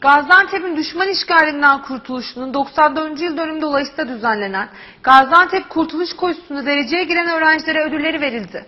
Gaziantep'in düşman işgalinden kurtuluşunun 94. yıl dönümü dolayısıyla düzenlenen Gaziantep Kurtuluş Koşusu'nda dereceye giren öğrencilere ödülleri verildi.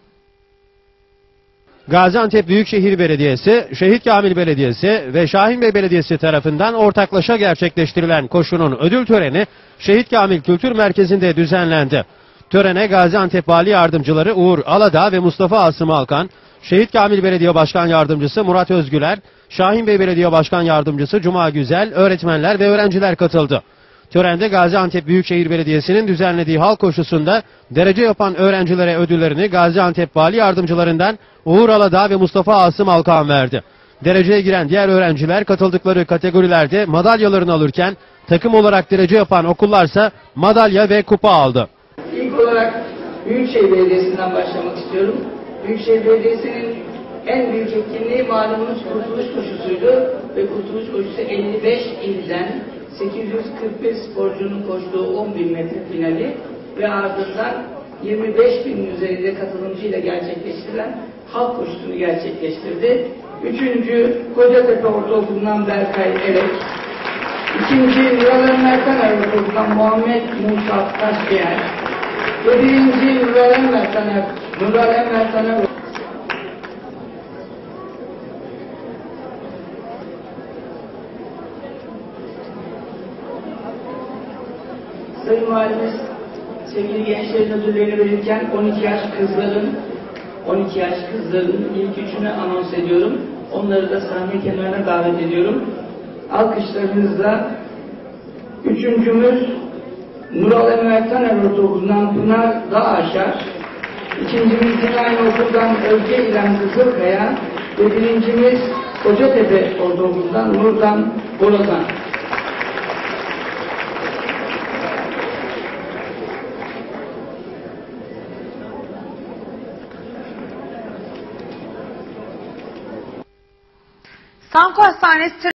Gaziantep Büyükşehir Belediyesi, Şehit Kamil Belediyesi ve Şahinbey Belediyesi tarafından ortaklaşa gerçekleştirilen koşunun ödül töreni Şehit Kamil Kültür Merkezi'nde düzenlendi. Törene Gaziantep Vali Yardımcıları Uğur Aladağ ve Mustafa Asım Alkan, Şehit Kamil Belediye Başkan Yardımcısı Murat Özgüler, Şahinbey Belediye Başkan Yardımcısı Cuma Güzel, öğretmenler ve öğrenciler katıldı. Törende Gaziantep Büyükşehir Belediyesi'nin düzenlediği halk koşusunda derece yapan öğrencilere ödüllerini Gaziantep Vali Yardımcılarından Uğur Aladağ ve Mustafa Asım Alkan verdi. Dereceye giren diğer öğrenciler katıldıkları kategorilerde madalyalarını alırken takım olarak derece yapan okullarsa madalya ve kupa aldı. İlk olarak Büyükşehir Belediyesi'nden başlamak istiyorum. Büyükşehir Belediyesi'nin en büyük etkinliği malumunuz Kurtuluş Koşusu'ydu ve Kurtuluş Koşusu 55 ilden 841 sporcunun koştuğu 10.000 metre finali ve ardından 25.000'in üzerinde katılımcıyla gerçekleştirilen halk koşusunu gerçekleştirdi. Üçüncü Kocatepe Ortaokulu'ndan Berkay Erek, İkinci Nuralem Mertaner Ortaokulu'ndan Muhammed Musa Taşkıyer ve birinci Nuralem Mertaner Sayın Valimiz sevgili gençlerin ödüllerini verirken 12 yaş kızların ilk üçünü anons ediyorum. Onları da sahne kenarına davet ediyorum. Alkışlarınızla üçüncümüz Nuralem Mertaner Ortaokulu'ndan Pınar Dağaşar, ikincimiz yine aynı okuldan Özge İrem Kızılkaya ve birincimiz Kocatepe Ortaokulu'ndan Nurdan Borazan. Sanko Hastanesi